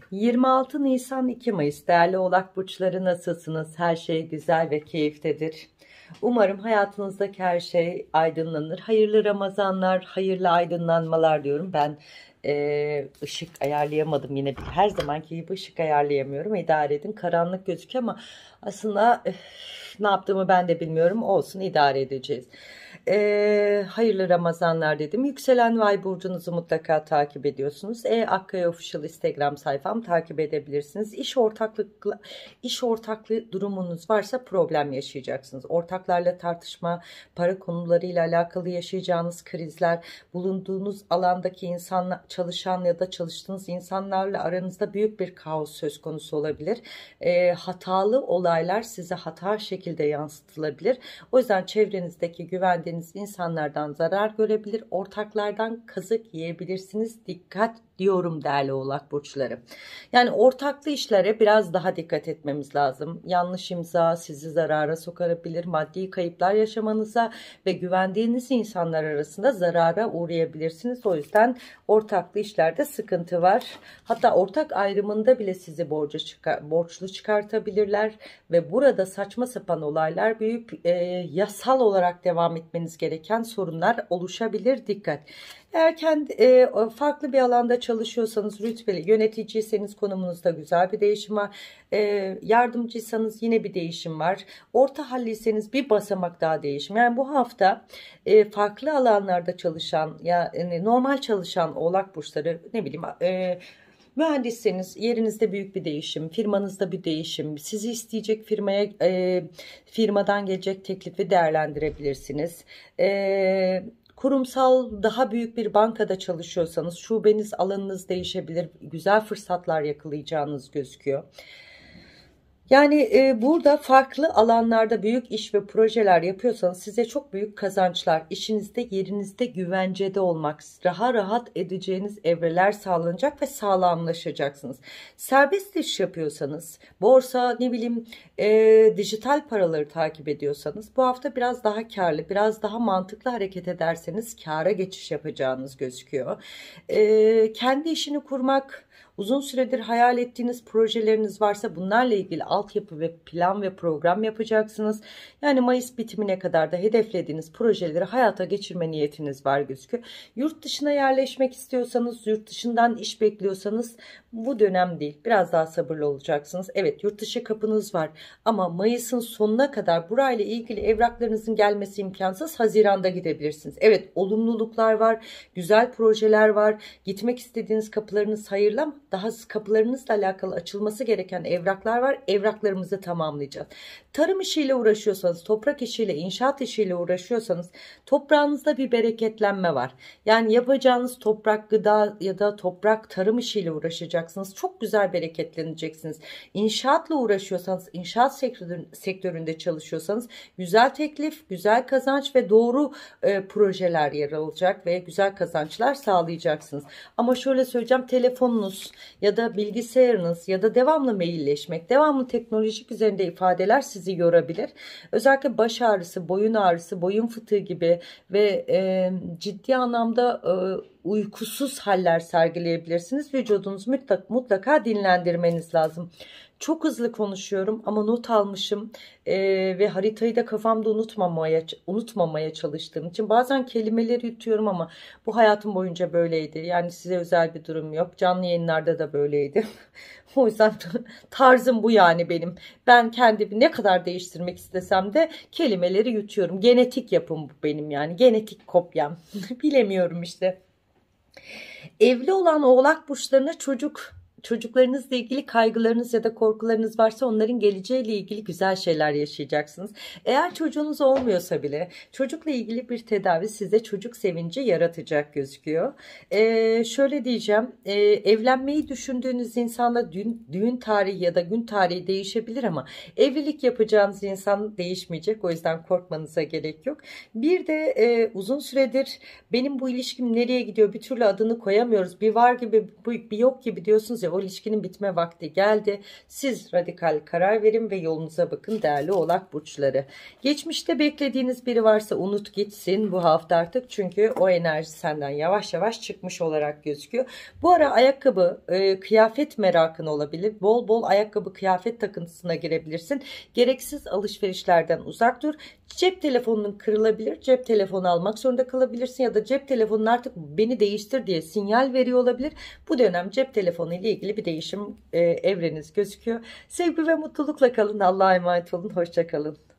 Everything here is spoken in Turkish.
26 Nisan 2 Mayıs değerli Oğlak burçları, nasılsınız? Her şey güzel ve keyiftedir. Umarım hayatınızdaki her şey aydınlanır. Hayırlı Ramazanlar, hayırlı aydınlanmalar diyorum. Ben ışık ayarlayamadım yine. Her zamanki gibi ışık ayarlayamıyorum. İdare edin. Karanlık gözüküyor ama aslında ne yaptığımı ben de bilmiyorum. Olsun, idare edeceğiz. Hayırlı Ramazanlar dedim. Yükselen Vay burcunuzu mutlaka takip ediyorsunuz. Akkaya Official Instagram sayfam, takip edebilirsiniz. İş ortaklığı durumunuz varsa problem yaşayacaksınız. Ortaklarla tartışma, para konularıyla alakalı yaşayacağınız krizler, bulunduğunuz alandaki insanla çalışan ya da çalıştığınız insanlarla aranızda büyük bir kaos söz konusu olabilir. Hatalı olaylar size hata şekilde yansıtılabilir. O yüzden çevrenizdeki güvendiğiniz insanlardan zarar görebilir, ortaklardan kazık yiyebilirsiniz. Dikkat diyorum değerli Oğlak burçları. Yani ortaklı işlere biraz daha dikkat etmemiz lazım. Yanlış imza sizi zarara sokabilir, maddi kayıplar yaşamanıza ve güvendiğiniz insanlar arasında zarara uğrayabilirsiniz. O yüzden ortaklı işlerde sıkıntı var. Hatta ortak ayrımında bile sizi borçlu çıkartabilirler ve burada saçma sapan olaylar büyüyüp yasal olarak devam etmeniz gereken sorunlar oluşabilir. Dikkat. Eğer farklı bir alanda çalışıyorsanız, rütbeli yöneticiyseniz konumunuzda güzel bir değişim var. Yardımcıysanız yine bir değişim var. Orta halliyseniz bir basamak daha değişim. Yani bu hafta farklı alanlarda çalışan normal çalışan Oğlak burçları, ne bileyim, mühendisseniz yerinizde büyük bir değişim, firmanızda bir değişim, sizi isteyecek firmadan gelecek teklifi değerlendirebilirsiniz. Kurumsal daha büyük bir bankada çalışıyorsanız şubeniz, alanınız değişebilir. Güzel fırsatlar yakalayacağınız gözüküyor. Yani burada farklı alanlarda büyük iş ve projeler yapıyorsanız size çok büyük kazançlar, işinizde, yerinizde, güvencede olmak, rahat edeceğiniz evreler sağlanacak ve sağlamlaşacaksınız. Serbest iş yapıyorsanız, borsa, ne bileyim, dijital paraları takip ediyorsanız bu hafta biraz daha karlı, biraz daha mantıklı hareket ederseniz kâra geçiş yapacağınız gözüküyor. Kendi işini kurmak, uzun süredir hayal ettiğiniz projeleriniz varsa bunlarla ilgili altyapı ve plan ve program yapacaksınız. Yani Mayıs bitimine kadar da hedeflediğiniz projeleri hayata geçirme niyetiniz var gözüküyor. Yurt dışına yerleşmek istiyorsanız, yurt dışından iş bekliyorsanız bu dönem değil. Biraz daha sabırlı olacaksınız. Evet, yurt dışı kapınız var ama Mayıs'ın sonuna kadar burayla ilgili evraklarınızın gelmesi imkansız. Haziran'da gidebilirsiniz. Evet, olumluluklar var, güzel projeler var. Gitmek istediğiniz kapılarınız hayırlı ama daha kapılarınızla alakalı açılması gereken evraklar var. Evraklarımızı tamamlayacağız. Tarım işiyle uğraşıyorsanız, toprak işiyle, inşaat işiyle uğraşıyorsanız toprağınızda bir bereketlenme var. Yani yapacağınız toprak, gıda ya da toprak, tarım işiyle uğraşacaksınız. Çok güzel bereketleneceksiniz. İnşaatla uğraşıyorsanız, inşaat sektöründe çalışıyorsanız güzel teklif, güzel kazanç ve doğru projeler yer alacak ve güzel kazançlar sağlayacaksınız. Ama şöyle söyleyeceğim, telefonunuz ya da bilgisayarınız ya da devamlı mailleşmek, devamlı teknolojik üzerinde ifadeler sizi yorabilir. Özellikle baş ağrısı, boyun ağrısı, boyun fıtığı gibi ve ciddi anlamda uykusuz haller sergileyebilirsiniz. Vücudunuzu mutlaka dinlendirmeniz lazım. Çok hızlı konuşuyorum ama not almışım ve haritayı da kafamda unutmamaya çalıştığım için bazen kelimeleri yutuyorum ama bu hayatım boyunca böyleydi. Yani size özel bir durum yok. Canlı yayınlarda da böyleydi. O yüzden tarzım bu yani benim. Ben kendimi ne kadar değiştirmek istesem de kelimeleri yutuyorum. Genetik yapım bu benim, yani genetik kopyam. Bilemiyorum işte. Evli olan Oğlak burçlarına çocuklarınızla ilgili kaygılarınız ya da korkularınız varsa onların geleceğiyle ilgili güzel şeyler yaşayacaksınız. Eğer çocuğunuz olmuyorsa bile çocukla ilgili bir tedavi size çocuk sevinci yaratacak gözüküyor. Şöyle diyeceğim, evlenmeyi düşündüğünüz insanla düğün tarihi ya da gün tarihi değişebilir ama evlilik yapacağınız insan değişmeyecek. O yüzden korkmanıza gerek yok. Bir de uzun süredir benim bu ilişkim nereye gidiyor, bir türlü adını koyamıyoruz, bir var gibi bir yok gibi diyorsunuz ya, O ilişkinin bitme vakti geldi. Siz radikal karar verin ve yolunuza bakın değerli Oğlak burçları. Geçmişte beklediğiniz biri varsa unut gitsin bu hafta artık. Çünkü o enerji senden yavaş yavaş çıkmış olarak gözüküyor. Bu ara ayakkabı, kıyafet merakın olabilir. Bol bol ayakkabı, kıyafet takıntısına girebilirsin. Gereksiz alışverişlerden uzak dur. Cep telefonunun kırılabilir. Cep telefonu almak zorunda kalabilirsin ya da cep telefonun artık beni değiştir diye sinyal veriyor olabilir. Bu dönem cep telefonu ile ilgili bir değişim evreniz gözüküyor. Sevgi ve mutlulukla kalın. Allah'a emanet olun. Hoşça kalın.